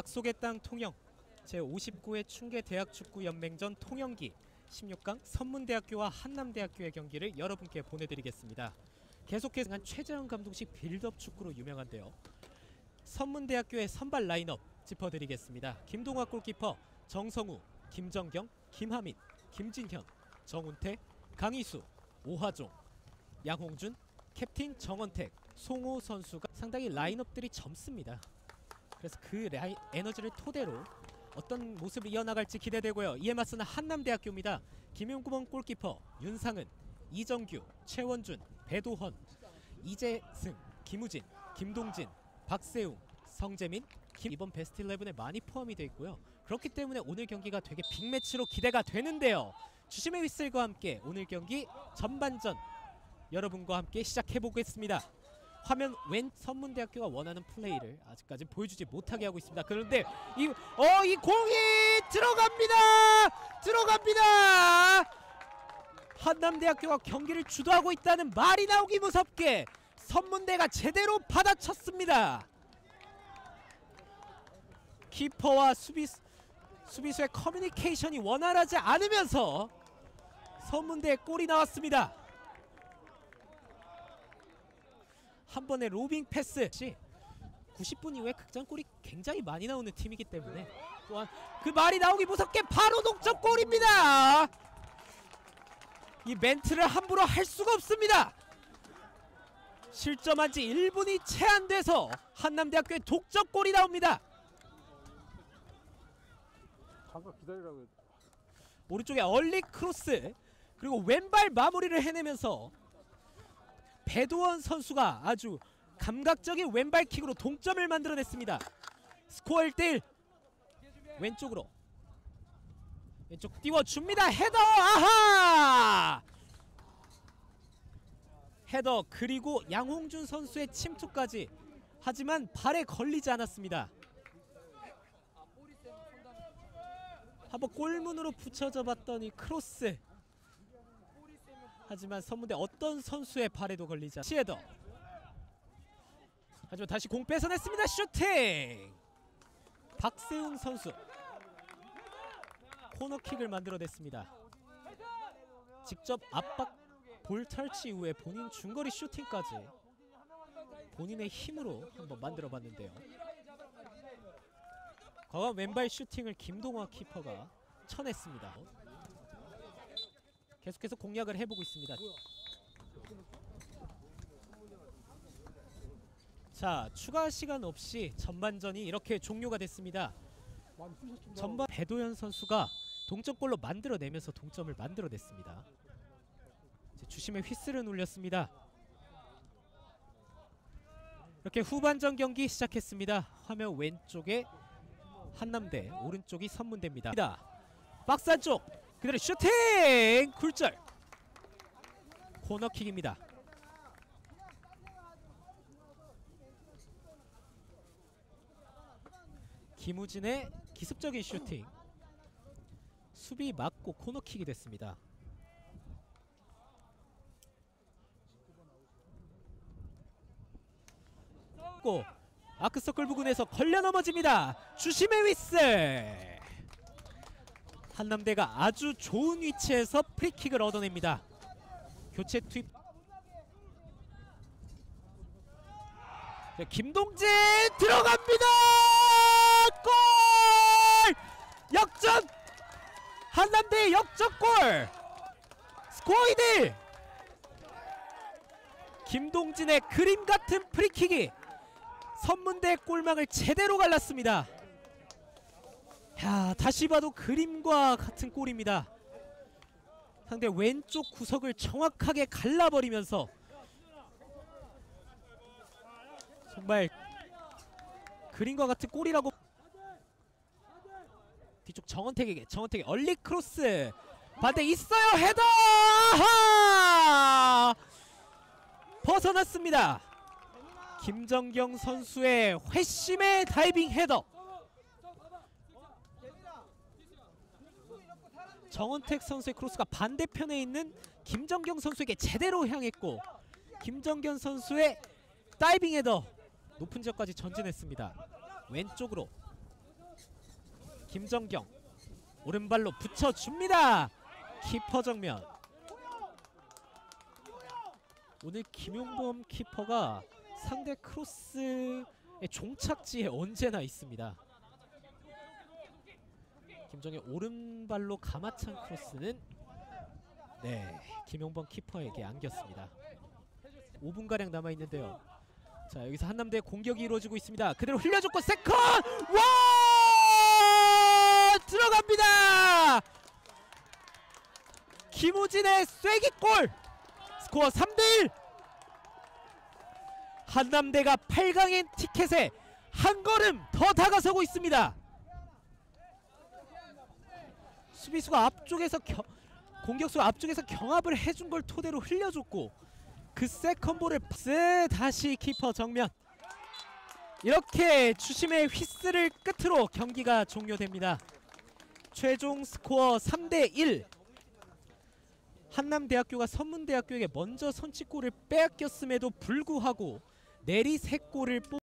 약속의 땅 통영 제59회 충계대학축구연맹전 통영기 16강 선문대학교와 한남대학교의 경기를 여러분께 보내드리겠습니다. 계속해서 최재형 감독식 빌드업 축구로 유명한데요. 선문대학교의 선발 라인업 짚어드리겠습니다. 김동화 골키퍼, 정성우, 김정경, 김하민, 김진현, 정운태, 강희수, 오하종, 양홍준, 캡틴 정원택, 송호 선수가 상당히 라인업들이 젊습니다. 그래서 그 에너지를 토대로 어떤 모습을 이어나갈지 기대되고요. 이에 맞서는 한남대학교입니다. 김용구번 골키퍼, 윤상은, 이정규, 최원준, 배도헌, 이재승, 김우진, 김동진, 박세웅, 성재민, 이번 베스트 11에 많이 포함이 되어 있고요. 그렇기 때문에 오늘 경기가 되게 빅매치로 기대가 되는데요. 주심의 휘슬과 함께 오늘 경기 전반전 여러분과 함께 시작해보겠습니다. 화면 왼 선문대학교가 원하는 플레이를 아직까지 보여주지 못하게 하고 있습니다. 그런데 이 공이 들어갑니다. 한남대학교가 경기를 주도하고 있다는 말이 나오기 무섭게 선문대가 제대로 받아쳤습니다. 키퍼와 수비수의 커뮤니케이션이 원활하지 않으면서 선문대의 골이 나왔습니다. 한 번의 로빙 패스. 90분 이후에 극장골이 굉장히 많이 나오는 팀이기 때문에 또한 그 말이 나오기 무섭게 바로 동점골입니다. 이 멘트를 함부로 할 수가 없습니다. 실점한 지 1분이 채 안 돼서 한남대학교의 독점골이 나옵니다. 잠깐 기다리라고. 오른쪽에 얼리 크로스, 그리고 왼발 마무리를 해내면서 배도헌 선수가 아주 감각적인 왼발킥으로 동점을 만들어냈습니다. 스코어 1대1. 왼쪽 띄워줍니다. 헤더! 아하! 헤더, 그리고 양홍준 선수의 침투까지. 하지만 발에 걸리지 않았습니다. 한번 골문으로 붙여져 봤더니 크로스. 하지만 선문대 어떤 선수의 발에도 걸리지 않았습니다. 시헤더. 하지만 다시 공 뺏어냈습니다. 슈팅! 박세웅 선수 코너킥을 만들어냈습니다. 직접 압박 볼 터치 이후에 본인 중거리 슈팅까지 본인의 힘으로 한번 만들어봤는데요. 과거 왼발 슈팅을 김동화 키퍼가 쳐냈습니다. 계속해서 공략을 해보고 있습니다. 자, 추가 시간 없이 전반전이 이렇게 종료가 됐습니다. 전반 배도현 선수가 동점골로 만들어내면서 동점을 만들어냈습니다. 이제 주심의 휘슬은 울렸습니다. 이렇게 후반전 경기 시작했습니다. 화면 왼쪽에 한남대, 오른쪽이 선문대입니다. 박스 안쪽 그대로 슈팅! 굴절! 코너킥입니다. 김우진의 기습적인 슈팅. 수비 맞고 코너킥이 됐습니다. 아크서클 부근에서 걸려 넘어집니다. 주심의 휘슬! 한남대가 아주 좋은 위치에서 프리킥을 얻어냅니다. 교체 투입. 김동진 들어갑니다. 골! 역전! 한남대의 역전골! 스코어 2대1! 김동진의 그림 같은 프리킥이 선문대의 골망을 제대로 갈랐습니다. 야, 다시 봐도 그림과 같은 골입니다. 상대 왼쪽 구석을 정확하게 갈라버리면서 정말 그림과 같은 골이라고. 뒤쪽 정원택에게 얼리 크로스 반대 있어요. 헤더! 아하! 벗어났습니다. 김정경 선수의 회심의 다이빙 헤더. 정원택 선수의 크로스가 반대편에 있는 김정경 선수에게 제대로 향했고, 김정경 선수의 다이빙 헤더 높은 지역까지 전진했습니다. 왼쪽으로 김정경 오른발로 붙여줍니다. 키퍼 정면. 오늘 김용범 키퍼가 상대 크로스의 종착지에 언제나 있습니다. 김정의 오른발로 가마찬 크로스는 김용범 키퍼에게 안겼습니다. 5분가량 남아있는데요. 자, 여기서 한남대의 공격이 이루어지고 있습니다. 그대로 흘려줬고 세컨! 와! 들어갑니다! 김우진의 쐐기골! 스코어 3대1! 한남대가 8강행 티켓에 한 걸음 더 다가서고 있습니다. 수비수가 앞쪽에서 공격수가 앞쪽에서 경합을 해준 걸 토대로 흘려줬고 그 세컨볼을 다시 키퍼 정면. 이렇게 주심의 휘슬을 끝으로 경기가 종료됩니다. 최종 스코어 3대1. 한남대학교가 선문대학교에게 먼저 선취골을 빼앗겼음에도 불구하고 내리 3골을